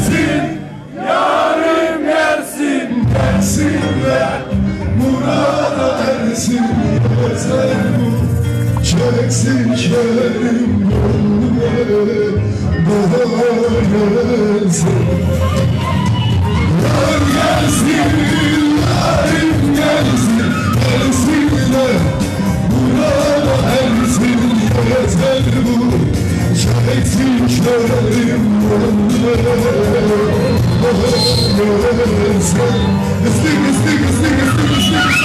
gelsin, yarim gelsin, gelsinler, murada ersin, yeter bu, çeksin kerim gönlüme, bahar gelsin. Yar gelsin, yarim gelsin, gelsinler, murada ersin, yeter bu, çeksin kerim gönlüme, bahar gelsin. Islık.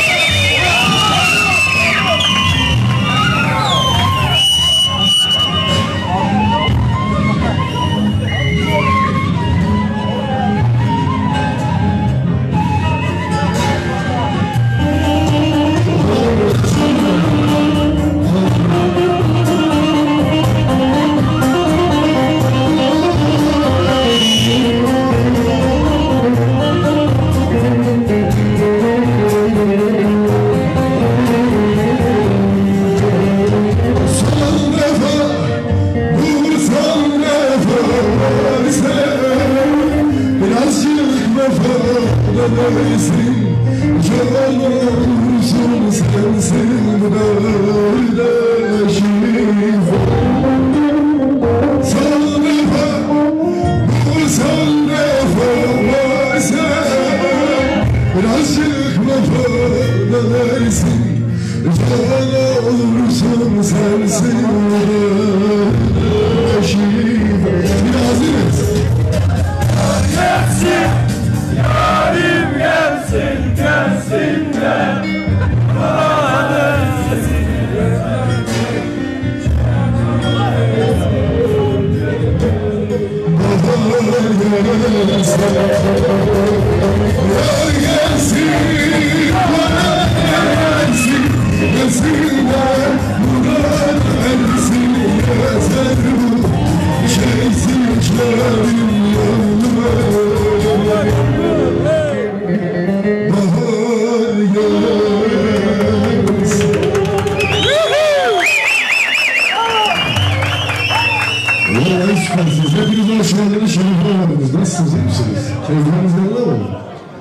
Nasılsınız, iyi misiniz? Keyfinizden ne var?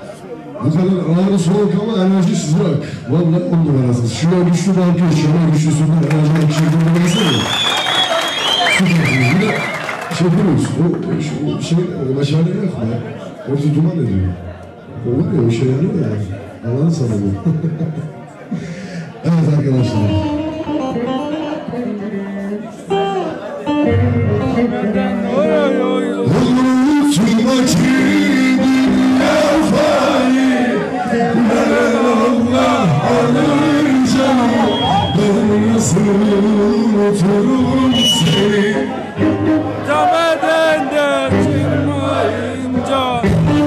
Bu kadar ağrı soğuk ama enerji sıcak. Vallahi 10 numarasınız. Şuraya güçlü bir alkış, şuraya güçlü süper enerji bir şey bulunmasana. Süpersiniz. Bir de şey yapıyoruz. O şey, meşale yakma. Orası duman ediyor. O var ya, o şey yanıyor ya. Allah'ın sana bu. Evet arkadaşlar. Unuturum seni Demeden de çıkmayınca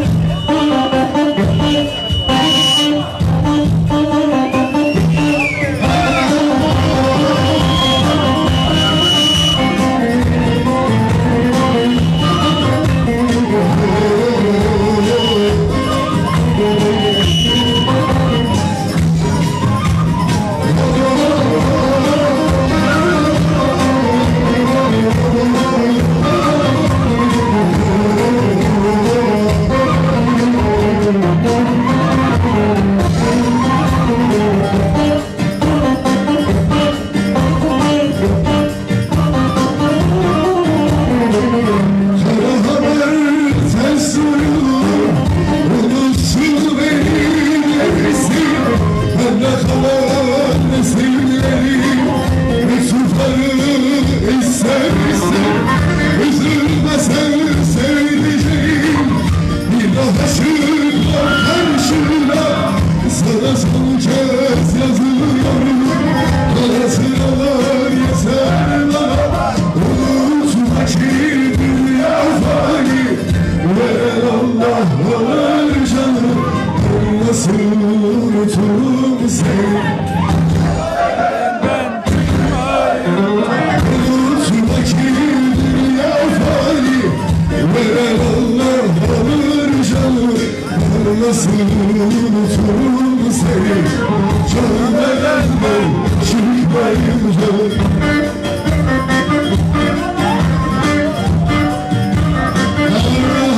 nasıl unuturum seni, canımdan ben çıkmayınca. Allah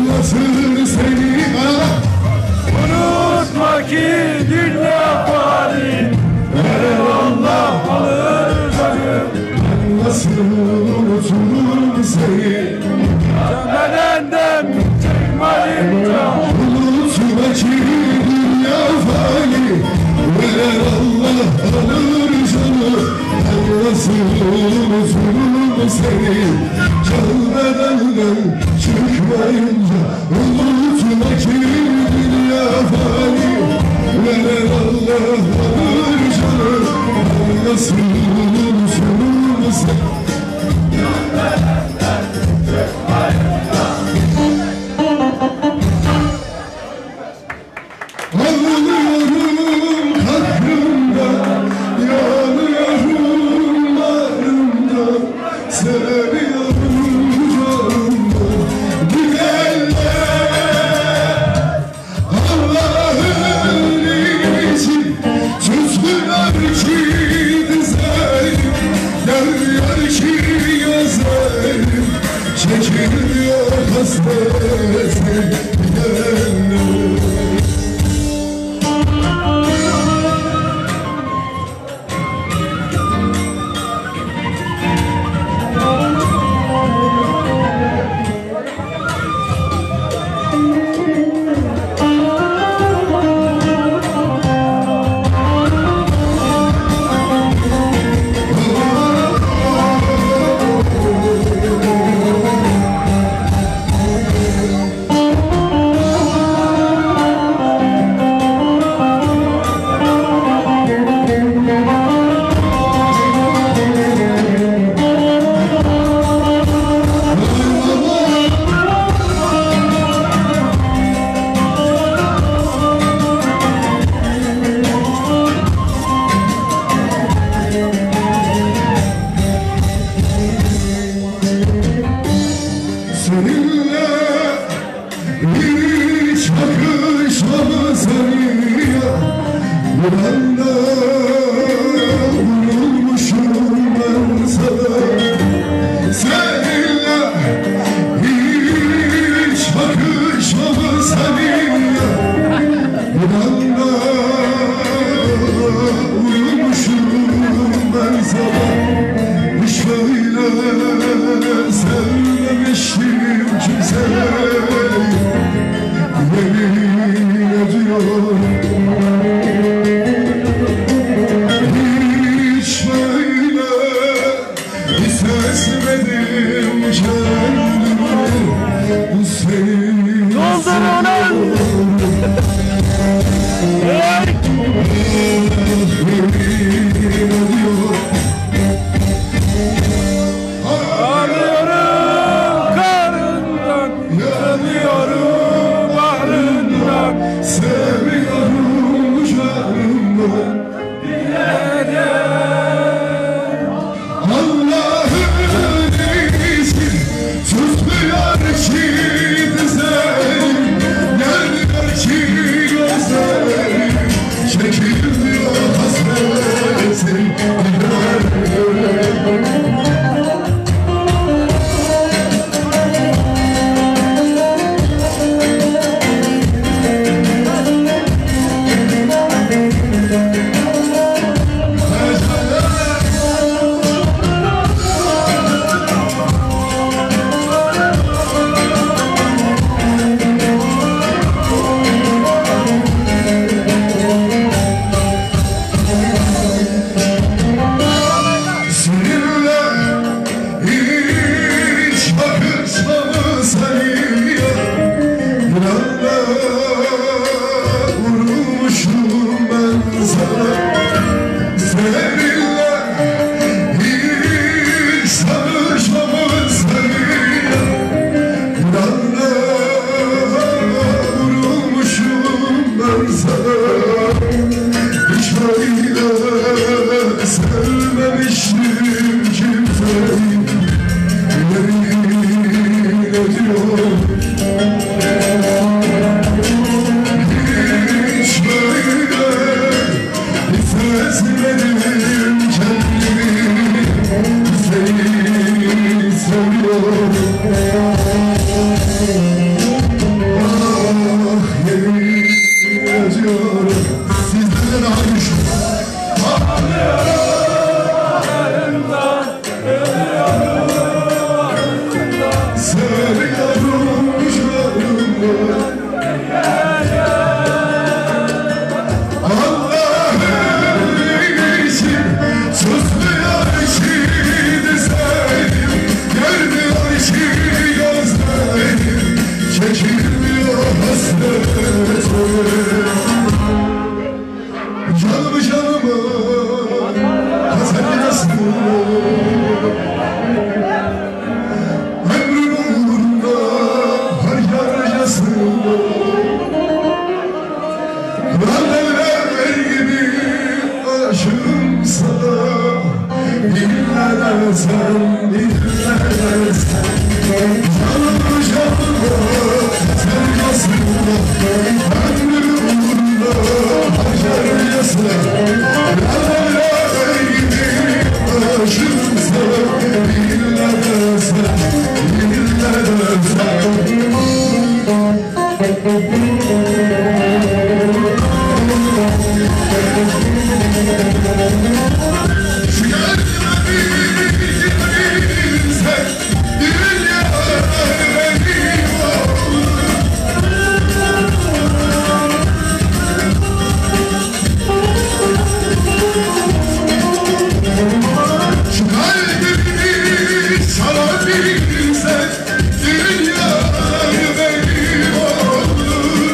anlatır seni arada. Unutma ki dünya fani, verir Allah alır canım. Nasıl unuturum seni? Bedenden çıkmayınca Unutma ki dünya fani, verir Allah alır canım. Nasıl unuturum seni? Can bedenden çıkmayınca. Unutma ki dünya fani, verir Allah alır canım. Nasıl unuturum seni? Ağlıyorum kahrımda, yanıyorum bağrımda, seviyorum canımda. Güzeller Allah'ın için tutmuyor ki dizerim, derler ki yazarım, çekilmiyor hasretim gidenler. Seninle hiç bakışmamız arıyor. Yılanda vurulmuşum ben sana. Seninle hiç bakışmamız arıyor. Yılanda vurulmuşum ben sana. Hiç böyle sevmemiştim kimseyi, yemin ediyorum. Hiç böyle hissetmedim kendimi, bu seni seviyorum. Yemin ediyorum. ağlıyorum karından, yanıyorum bağrından. Seviyorum canımdan. Allah'ın izin tutmuyor ki dizerim, gelmiyor ki gözlerim, çekilmiyor hasretim. Seninle hiç bakışmamız arıyor. Yılanda vurulmuşum ben sana. Seninle hiç tanışmamız arıyor. Yılanda vurulmuşum ben sana. Hiç böyle sevmemiştim kimseyi, yemin ediyorum. Hiç böyle hissetmedim kendimi, seni seviyorum. seviyorum canımı. Allah'ım için susmuyor ki dizlerim, görmüyor ki gözlerim, çekilmiyor hasretim. Canımı canımı kazanasın, ömrüm uğrunda harcarcasın. Kıralevler gibi aşığım sana, dinlere sen, dinlere sen. Canımı canımı kazanasın, ömrüm uğrunda harcarcasın. Kıralevler gibi aşığım sana, dinlere sen, dinlere sen. Şu gönlüme bir sen, dünya benim olur. Şu kalbimi sana bir sen, dünya benim olur.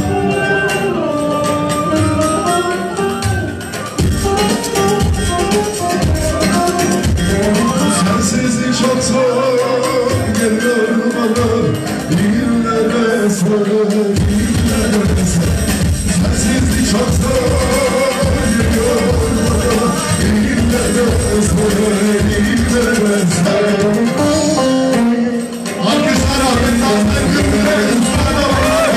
Sensizlik çok zor geliyor bana, dinlere sarı, dinlere sarı. Sensizlik çok zor geliyor bana, dinlere sarı, dinlere sarı. Alkışlar ardından sen gülmeyin sana.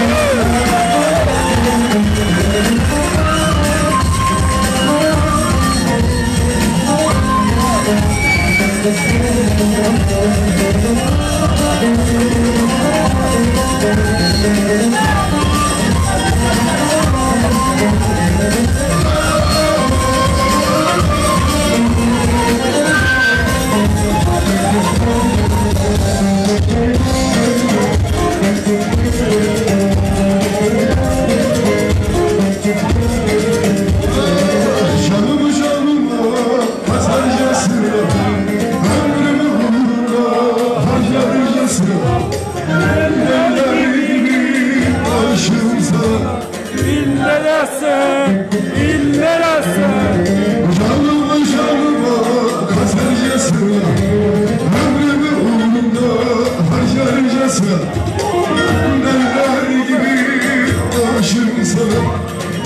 Canımı canıma katarcasına, ömrümü uğruna harcarcasına. Eller gibi aşığım sana, İllere sen, illere sen. canımı canıma katarcasına, ömrümü uğruna harcarcasına. Eller gibi aşığım sana.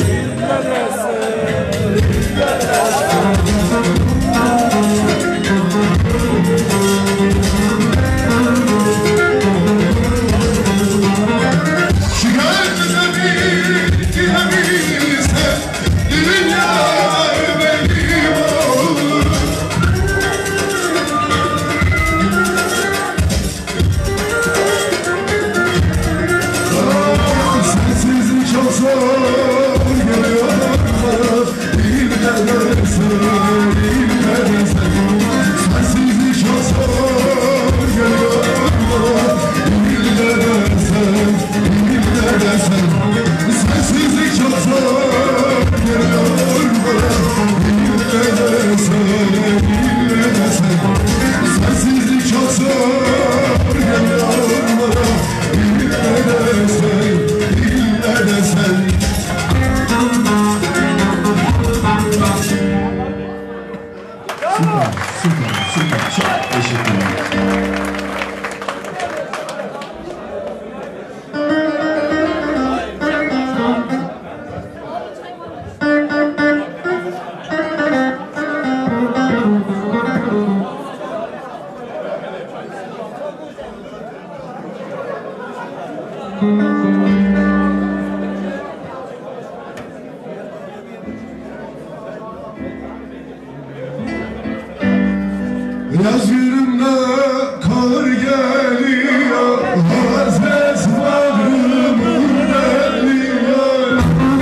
Şu gönlüme bir girebilse, dünya benim olur. Sensizlik çok zor geliyor bana, dinlere sen, dinlere sen. Sensizlik çok zor geliyor bana, dinlere sen, dinlere sen. Sensizlik çok zor geliyor bana, dinlere sen, dinlere sen. Sensizlik çok zor geliyor bana, dinlere sen, dinlere sen. Süper. Çok teşekkürler. Yaz günümde kar geliyor, hasret bağrımın eriyor.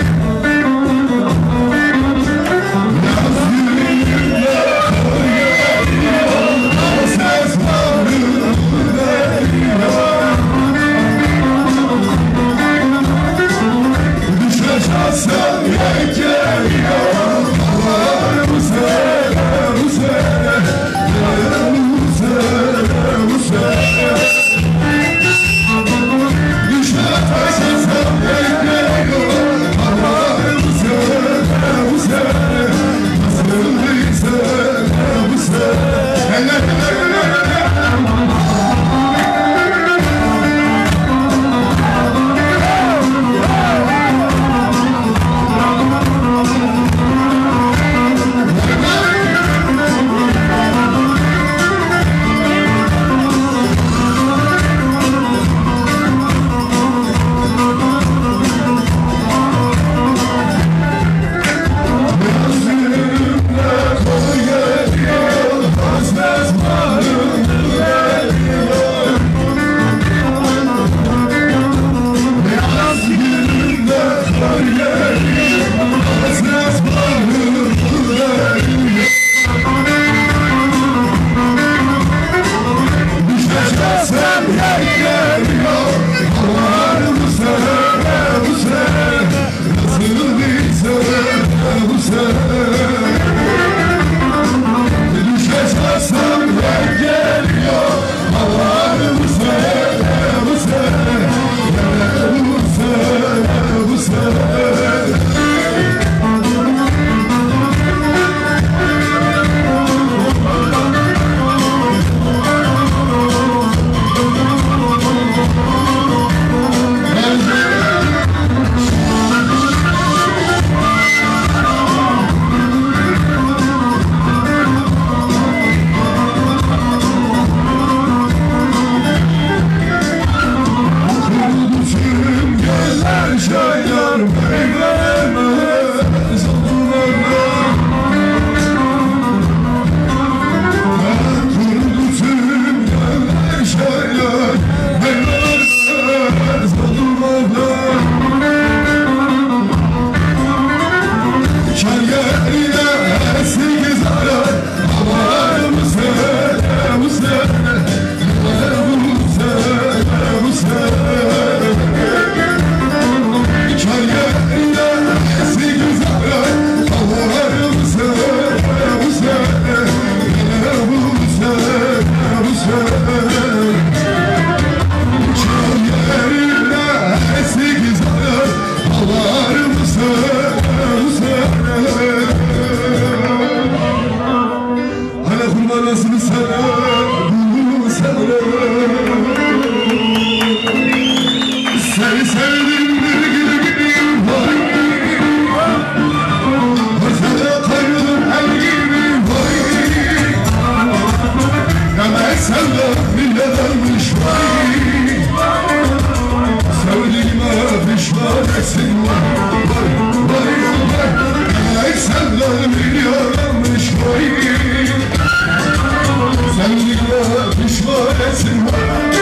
Yaz günümde kar geliyor, hasret bağrımın eriyor. Seni sevdim bir gül gibiyim vay. Ortada koydum el gibi vay. Demek senden millet almış vay. Sevdiğime pişman etsin vay. Vay vay. Demek senden millet almış vay. Sevdiğime pişman etsin vay.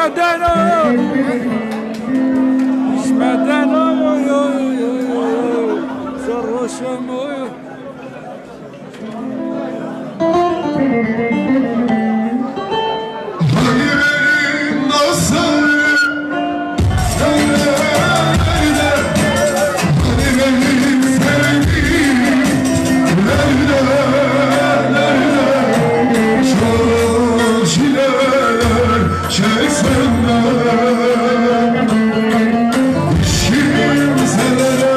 İçmeden oy, içmeden oy, oy, oy, oy, sarhoşum oy. Hani benim dostlarım nerede? Hani benim sevdiğim nerede? Çok çileler çeksem de hiç kimselere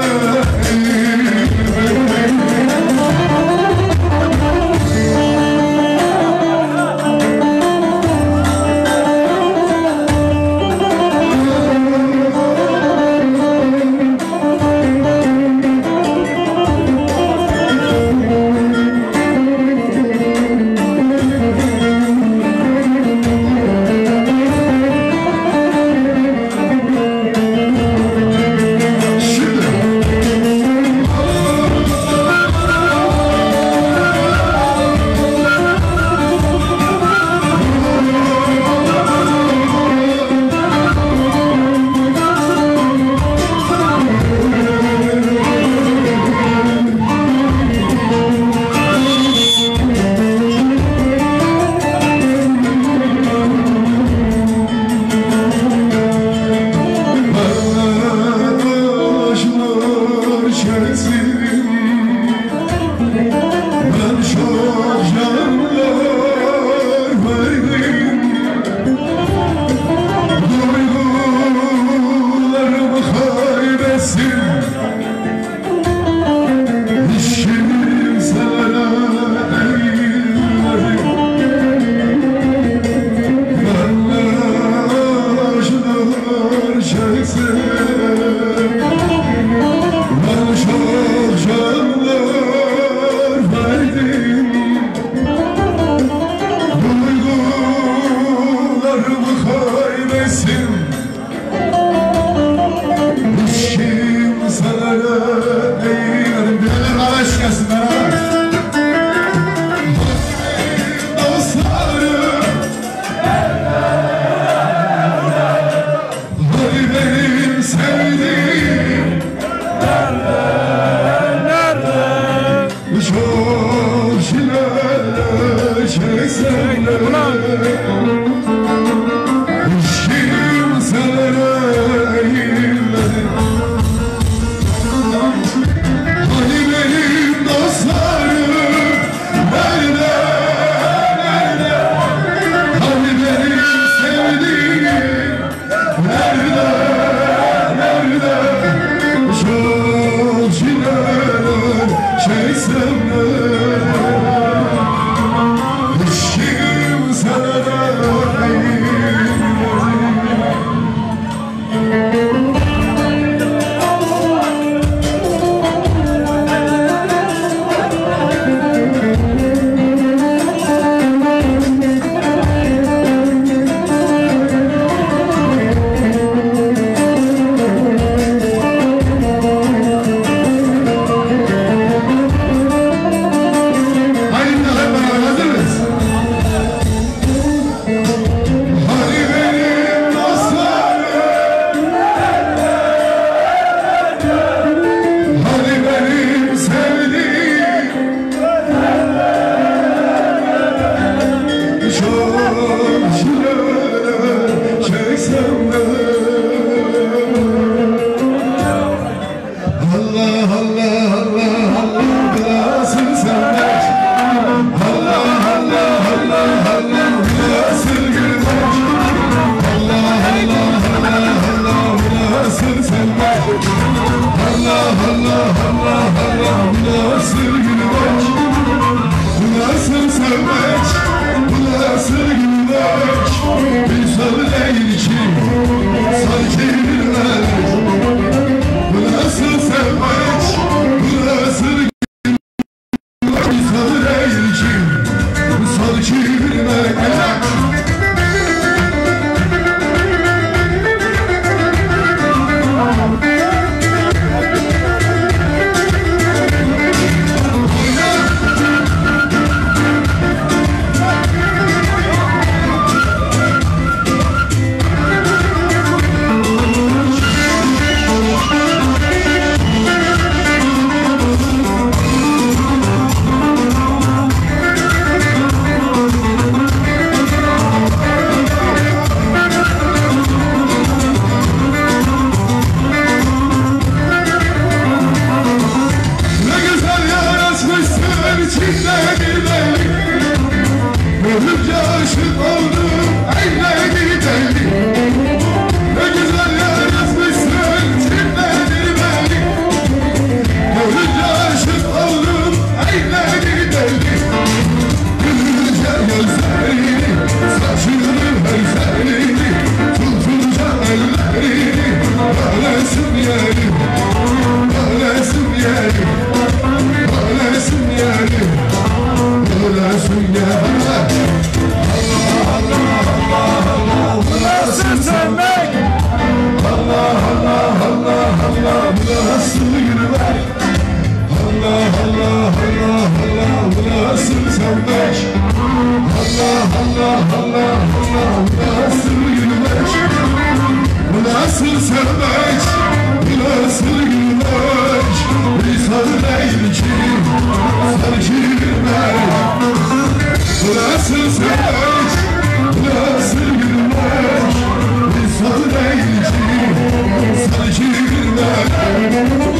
nasıl gülmek? Allah Allah Allah Allah, bu nasıl sevmek? Allah Allah Allah Allah, bu nasıl gülmek? Bu nasıl sevmek? Bu nasıl gülmek? İnsan değil ki sanki gülmek. Bu nasıl sevmek? Bu nasıl gülmek? İnsan değil ki sanki gülmek.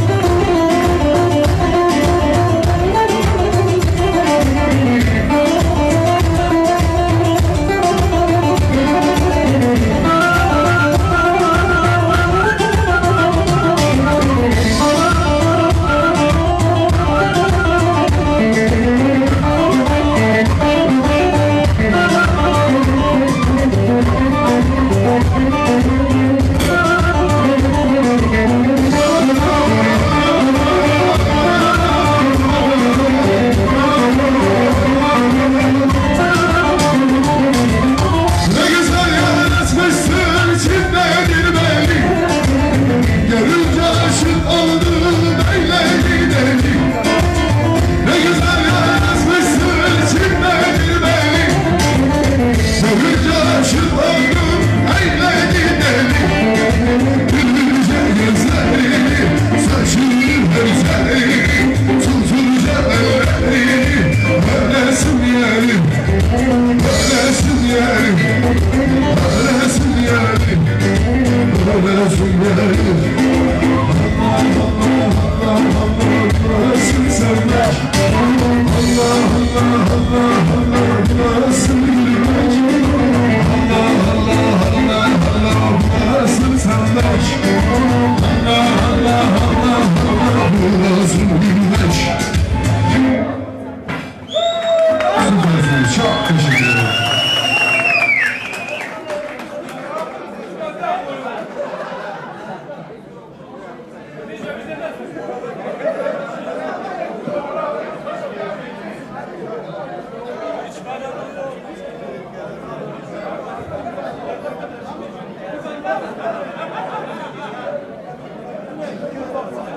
Çok teşekkür ederim. Thank you.